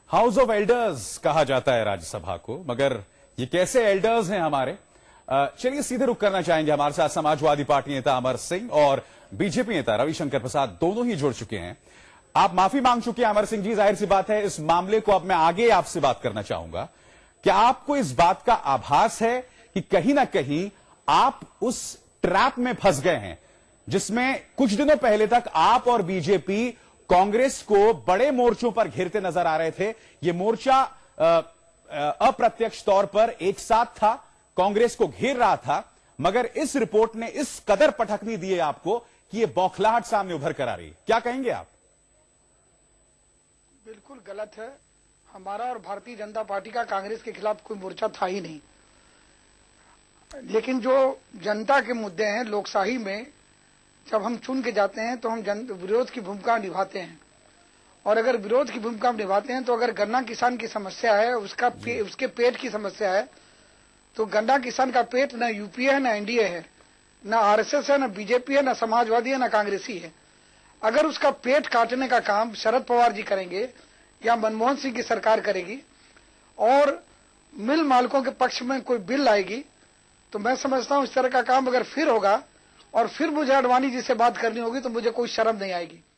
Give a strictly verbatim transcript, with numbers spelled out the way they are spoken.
House of elders कहा जाता है राज्यसभा को, मगर ये कैसे एल्डर्स हैं हमारे? चलिए सीधे रुख करना चाहेंगे। हमारे साथ समाजवादी पार्टी नेता अमर सिंह और बीजेपी नेता रविशंकर प्रसाद दोनों ही जुड़ चुके हैं। आप माफी मांग चुके हैं अमर सिंह जी, जाहिर सी बात है इस मामले को अब मैं आगे आपसे बात करना चाहूंगा। क्या आपको इस बात का आभास है कि कहीं ना कहीं आप उस ट्रैप में फंस गए हैं जिसमें कुछ दिनों पहले तक आप और बीजेपी कांग्रेस को बड़े मोर्चों पर घेरते नजर आ रहे थे? ये मोर्चा अप्रत्यक्ष तौर पर एक साथ था, कांग्रेस को घेर रहा था, मगर इस रिपोर्ट ने इस कदर पटखनी दी है आपको कि ये बौखलाहट सामने उभर कर आ रही है। क्या कहेंगे आप? बिल्कुल गलत है। हमारा और भारतीय जनता पार्टी का कांग्रेस के खिलाफ कोई मोर्चा था ही नहीं। लेकिन जो जनता के मुद्दे हैं, लोकशाही में जब हम चुन के जाते हैं तो हम जन विरोध की भूमिका निभाते हैं, और अगर विरोध की भूमिका हम निभाते हैं तो अगर गन्ना किसान की समस्या है, उसका पे, उसके पेट की समस्या है, तो गन्ना किसान का पेट न यूपीए है, न एनडीए है, न आरएसएस है, न बीजेपी है, न समाजवादी है, न कांग्रेसी है। अगर उसका पेट काटने का काम शरद पवार जी करेंगे या मनमोहन सिंह की सरकार करेगी और मिल मालिकों के पक्ष में कोई बिल आएगी, तो मैं समझता हूं इस तरह का काम अगर फिर होगा और फिर मुझे अडवाणी जी से बात करनी होगी तो मुझे कोई शर्म नहीं आएगी।